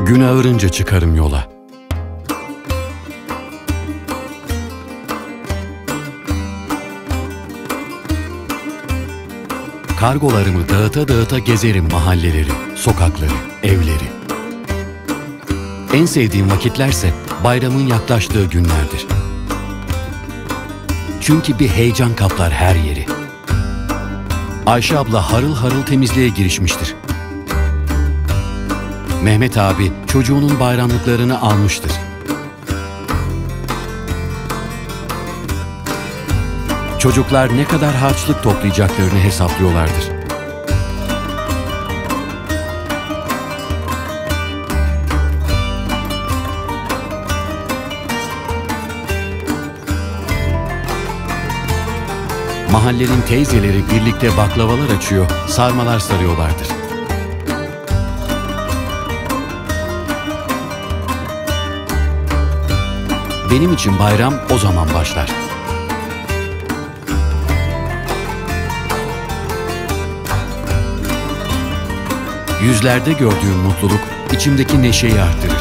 Gün ağarınca çıkarım yola. Kargolarımı dağıta dağıta gezerim mahalleleri, sokakları, evleri. En sevdiğim vakitlerse bayramın yaklaştığı günlerdir. Çünkü bir heyecan kaplar her yeri. Ayşe abla harıl harıl temizliğe girişmiştir. Mehmet abi çocuğunun bayramlıklarını almıştır. Çocuklar ne kadar harçlık toplayacaklarını hesaplıyorlardır. Mahallenin teyzeleri birlikte baklavalar açıyor, sarmalar sarıyorlardır. Benim için bayram o zaman başlar. Yüzlerde gördüğüm mutluluk içimdeki neşeyi arttırır.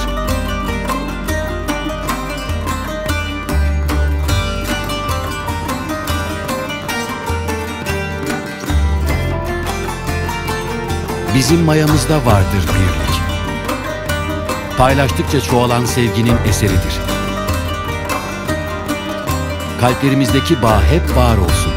Bizim mayamızda vardır birlik. Paylaştıkça çoğalan sevginin eseridir. Kalplerimizdeki bağ hep var olsun.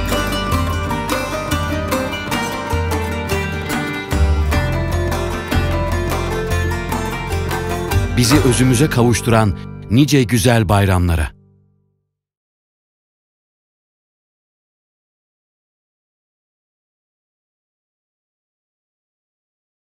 Bizi özümüze kavuşturan nice güzel bayramlara.